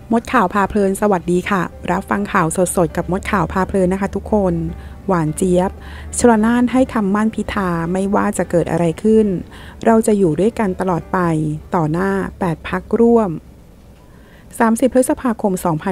มดข่าวพาเพลินสวัสดีค่ะรับฟังข่าวสดๆกับมดข่าวพาเพลินนะคะทุกคนหวานเจี๊ยบชลน่านให้คำมั่นพิธาไม่ว่าจะเกิดอะไรขึ้นเราจะอยู่ด้วยกันตลอดไปต่อหน้า8พรรคร่วม30พฤษภาคม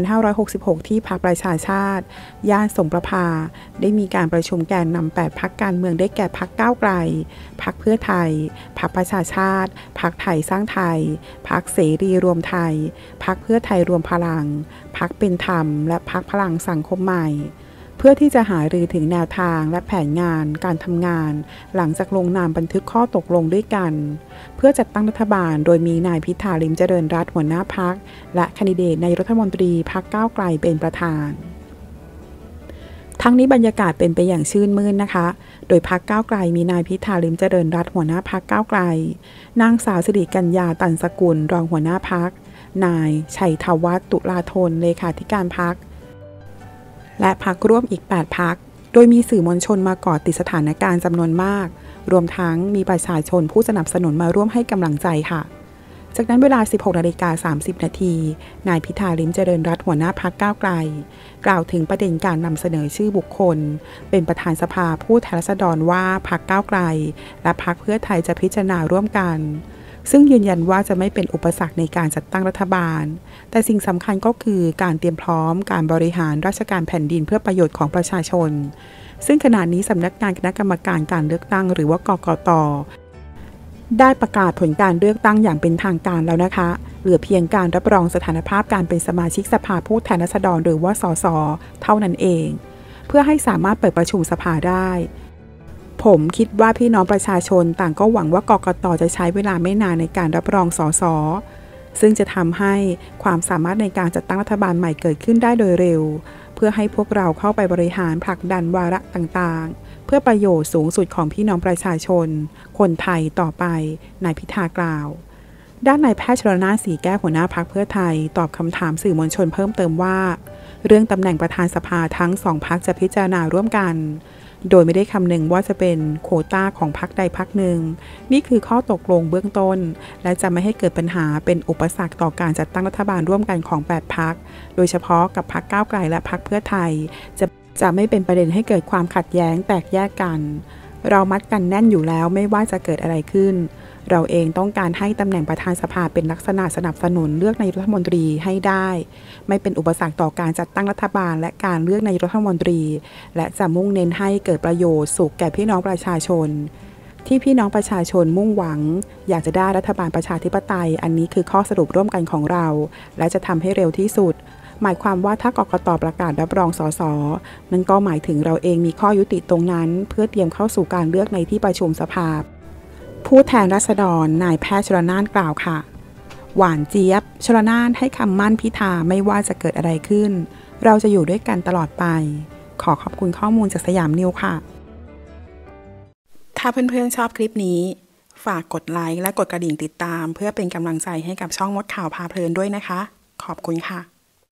2566ที่พรรคประชาชาติย่านสงประภาได้มีการประชุมแกนนำ8พรรคการเมืองได้แก่พรรคก้าวไกลพรรคเพื่อไทยพรรคประชาชาติพรรคไทยสร้างไทยพรรคเสรีรวมไทยพรรคเพื่อไทยรวมพลังพรรคเป็นธรรมและพรรคพลังสังคมใหม่เพื่อที่จะหารือถึงแนวทางและแผนงานการทำงานหลังจากลงนามบันทึกข้อตกลงด้วยกันเพื่อจัดตั้งรัฐบาลโดยมีนายพิธาลิ้มเจริญรัตน์หัวหน้าพรรคและแคนดิเดตนายกรัฐมนตรีพรรคก้าวไกลเป็นประธานทั้งนี้บรรยากาศเป็นไปอย่างชื่นมื่นนะคะโดยพรรคก้าวไกลมีนายพิธาลิ้มเจริญรัตน์หัวหน้าพรรคก้าวไกลนางสาวสิริกัญญาตันสกุลรองหัวหน้าพรรคนายชัยธวัฒน์ตุลาธนเลขาธิการพรรคและพรรคร่วมอีก8พรรคโดยมีสื่อมวลชนมาเกาะติดสถานการณ์จำนวนมากรวมทั้งมีประชาชนผู้สนับสนุนมาร่วมให้กำลังใจค่ะจากนั้นเวลา 16:30 น.นายพิธาลิ้มเจริญรัตน์หัวหน้าพรรคก้าวไกลกล่าวถึงประเด็นการนำเสนอชื่อบุคคลเป็นประธานสภาผู้แทนราษฎรว่าพรรคก้าวไกลและพรรคเพื่อไทยจะพิจารณาร่วมกันซึ่งยืนยันว่าจะไม่เป็นอุปสรรคในการจัดตั้งรัฐบาลแต่สิ่งสำคัญก็คือการเตรียมพร้อมการบริหารราชการแผ่นดินเพื่อประโยชน์ของประชาชนซึ่งขณะนี้สำนักงานคณะกรรมการการเลือกตั้งหรือว่ากกต.ได้ประกาศผลการเลือกตั้งอย่างเป็นทางการแล้วนะคะเหลือเพียงการรับรองสถานภาพการเป็นสมาชิกสภาผู้แทนราษฎรหรือว่าสสเท่านั้นเองเพื่อให้สามารถเปิดประชุมสภาได้ผมคิดว่าพี่น้องประชาชนต่างก็หวังว่ากกต.จะใช้เวลาไม่นานในการรับรองสสซึ่งจะทำให้ความสามารถในการจัดตั้งรัฐบาลใหม่เกิดขึ้นได้โดยเร็วเพื่อให้พวกเราเข้าไปบริหารผลักดันวาระต่างๆเพื่อประโยชน์สูงสุดของพี่น้องประชาชนคนไทยต่อไปนายพิธากล่าวด้านนายแพทย์ชลน่าน สีแก้วหัวหน้าพรรคเพื่อไทยตอบคำถามสื่อมวลชนเพิ่มเติมว่าเรื่องตำแหน่งประธานสภาทั้ง2พรรคจะพิจารณาร่วมกันโดยไม่ได้คำนึงว่าจะเป็นโควต้าของพรรคใดพรรคหนึ่งนี่คือข้อตกลงเบื้องต้นและจะไม่ให้เกิดปัญหาเป็นอุปสรรคต่อการจัดตั้งรัฐบาลร่วมกันของ8พรรคโดยเฉพาะกับพรรคก้าวไกลและพรรคเพื่อไทยจะไม่เป็นประเด็นให้เกิดความขัดแย้งแตกแยกกันเรามัดกันแน่นอยู่แล้วไม่ว่าจะเกิดอะไรขึ้นเราเองต้องการให้ตำแหน่งประธานสภาเป็นลักษณะสนับสนุนเลือกนายกรัฐมนตรีให้ได้ไม่เป็นอุปสรรคต่อการจัดตั้งรัฐบาลและการเลือกนายกรัฐมนตรีและจะมุ่งเน้นให้เกิดประโยชน์สุขแก่พี่น้องประชาชนที่พี่น้องประชาชนมุ่งหวังอยากจะได้รัฐบาลประชาธิปไตยอันนี้คือข้อสรุปร่วมกันของเราและจะทำให้เร็วที่สุดหมายความว่าถ้ากกต.ประกาศรับรองสสนั่นก็หมายถึงเราเองมีข้อยุติตรงนั้นเพื่อเตรียมเข้าสู่การเลือกในที่ประชุมสภาผู้แทนราษฎรนายแพทย์ชลน่านกล่าวค่ะหวานเจี๊ยบชลน่านให้คำมั่นพิธาไม่ว่าจะเกิดอะไรขึ้นเราจะอยู่ด้วยกันตลอดไปขอขอบคุณข้อมูลจากสยามนิวค่ะถ้าเพื่อนๆชอบคลิปนี้ฝากกดไลค์และกดกระดิ่งติดตามเพื่อเป็นกำลังใจให้กับช่องมดข่าวพาเพลินด้วยนะคะขอบคุณค่ะ